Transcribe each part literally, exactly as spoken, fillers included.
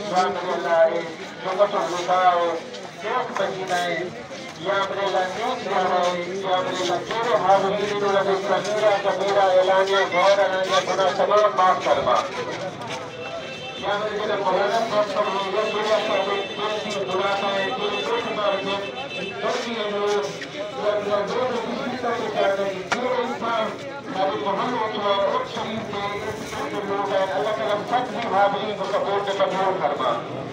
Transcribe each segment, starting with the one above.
یا میرے اللہ جمعۃ الوداع ایک مدینہ یا میرے اللہ نیک ہے یا میرے اللہ تیرے حاضرین انہوں نے صغیرہ کبیرہ اعلانیہ غیر اعلانیہ گناہ تمام معاف فرما یا میرے اللہ مولانا صاحب کا مولانا میرا صاحب کی گناہ ہے تیرے دوست مارکے درگی انہوں یا میرا دور کسی طرح کے چاہتے ہیں جو انسان ہماری محمد اور شریف کے لوگ ہیں اللہ تعالیٰ سب کی حاضری کو قبول کے قبول فرما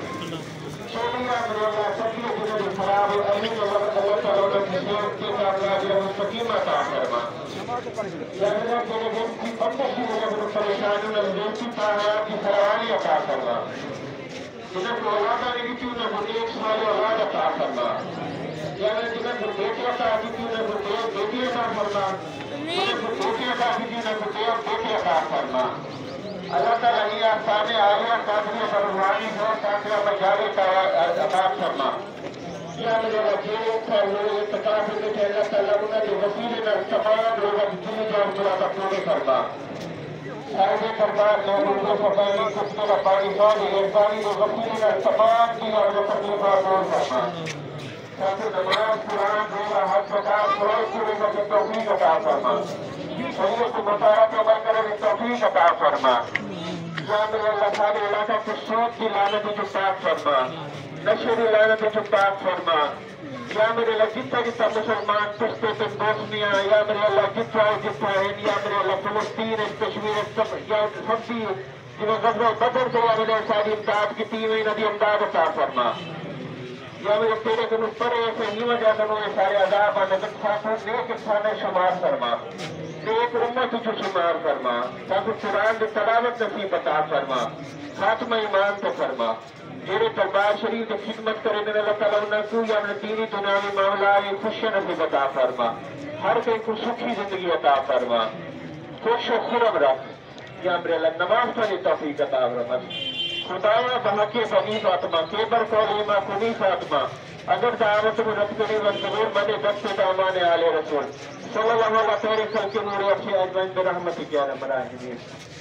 شکریہ میرے اللہ سبھی جنہوں نے خراب ہے امین اللہ اللہ تعالیٰ کا جسم کے کامیابی اور مستقیم عطا فرما یا میرا تیرے دل کی بندش کی وجہ سے پریشانی اور بےزتی تعالیٰ کی فراوانی عطا فرما جنہیں کو اولاد آنے کی کیوں نہ ہو ایک سال اولاد عطا فرما یا میرے جنہیں کو بیٹی عطا کی کیوں نہ ہو ایک بیٹی عطا فرما جنہیں کو بیٹی عطا کی کیوں نہ ہو ایک بیٹی عطا فرما اللہ تعالیٰ یہ آسان عالیہ قادری فرمانی ہو تاکہ مجالی عطا فرما یا میرے وکیل پر لوگ اتقاف کے کہ اللہ تعالیٰ انہیں جو وسیلے میں تمام لوگوں کی دینی جان پورا پورے فرما صاحب دربار محبوب فرمانی کتنے کا پانی سوال ارفانی جو وسیلے میں تمام کی اور جو تکلیفات دور فرما تاکہ نماز قرآن روزہ حج زکات فروغ پورے کا توفیق عطا فرما شریعت کو مطالعہ کے عمل کرنے کی توفیق عطا فرما یا میرے اللہ سارے علاقہ کو سود کی لعنت سے پاک فرما نشے کی لعنت سے پاک فرما یا میرے اللہ جتنا جتنا مسلمان پشتے پہ بوسنیا یا میرے اللہ جتنا جتنا ہے یا میرے اللہ فلسطین کشمیر یا سب بھی جنہوں غزوہ بدر سے یا میرے ساری امداد کی تیویں ندی امداد عطا فرما یا میرے تیرے کنو پرے سے ہی وجہ کنو سارے عذاب آنے تک خاصوں نیک انسانے شمار فرما ایک امت جو شمار فرما تاکہ قرآن کی تلاوت نصیب عطا فرما خاتمہ ایمان تو فرما جیرے دربار شریف کی خدمت کرے دن اللہ تعالیٰ انہیں کو یا اپنے دینی دنیاوی معاملہ خوش نصیب عطا فرما ہر کوئی کو سکھی زندگی عطا فرما خوش و خرم رکھ یا میرے اللہ نماز پڑھنے توفیق عطا فرما خدایا بحق بنی فاطمہ کیبر کولیما کنی فاطمہ اگر دعوت میں رب کنی وزنور منے دست دامان آل رسول صلی اللہ علیہ وسلم خلق نور افشی اجمعین برحمتک یا رب العالمین